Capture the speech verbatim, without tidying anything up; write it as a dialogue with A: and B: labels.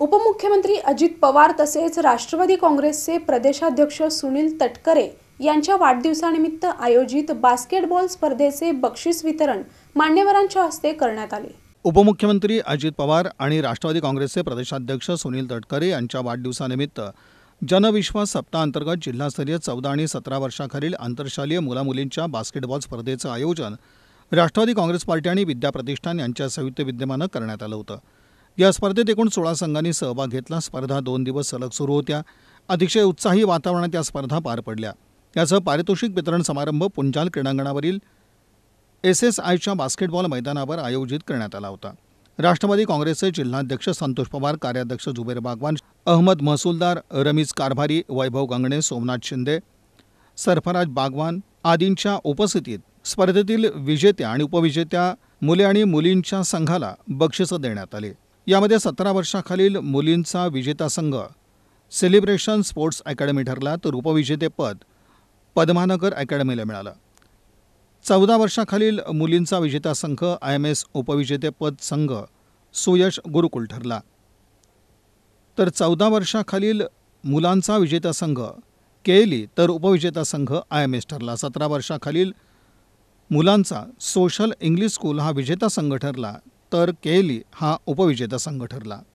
A: उपमुख्यमंत्री अजित पवार तसेच राष्ट्रवादी काँग्रेसचे प्रदेशाध्यक्ष सुनील तटकरे यांच्या वाढदिवसानिमित्त आयोजित बास्केटबॉल स्पर्धेचे बक्षीस वितरण मान्यवरांच्या हस्ते करण्यात आले।
B: उपमुख्यमंत्री अजित पवार आणि राष्ट्रवादी काँग्रेसचे प्रदेशाध्यक्ष सुनील तटकरे यांच्या वाढदिवसानिमित्त जनविश्वास सप्ताहांतर्गत जिल्हास्तरीय चौदा आणि सतरा वर्षाखालील आंतरशालेय मुलामुलींच्या बास्केटबॉल स्पर्धेचं आयोजन राष्ट्रवादी काँग्रेस पार्टी आणि विद्याप्रतिष्ठान यांच्या संयुक्त विद्यमानं करण्यात आलं होतं। या स्पर्धेत एकूण सोळा संघांनी सहभाग घेतला। स्पर्धा दोन दिवस सलग सुरू होत्या। अतिशय उत्साही वातावरणात या स्पर्धा पार पडल्या। याचं पारितोषिक वितरण समारंभ पुंजाल क्रीडांगणावरील एस एस आयच्या बास्केटबॉल मैदानावर आयोजित करण्यात आला होता। राष्ट्रवादी काँग्रेसचे जिल्हाध्यक्ष संतोष पवार, कार्याध्यक्ष जुबेर बागवान, अहमद महसूलदार, रमीज कारभारी, वैभव गंगणे, सोमनाथ शिंदे, सरफराज बागवान आदींच्या उपस्थितीत स्पर्धेतील विजेत्या आणि उपविजेत्या मुले आणि मुलींच्या संघाला बक्षिसं देण्यात आली। यामध्ये सतरा वर्षाखालील मुलींचा विजेता संघ सेलिब्रेशन स्पोर्ट्स अकॅडमी ठरला, तर उपविजेतेपद पद्मानगर अकॅडमीला मिळालं। चौदा वर्षाखालील मुलींचा विजेता संघ आय एम एस उपविजेतेपद संघ सुयश गुरुकुल ठरला, तर चौदा वर्षाखालील मुलांचा विजेता संघ केएलई तर उपविजेता संघ आय एम एस ठरला। सतरा वर्षाखालील मुलांचा सोशल इंग्लिश स्कूल हा विजेता संघ ठरला, तर केएलई हा उपविजेता संघ ठरला।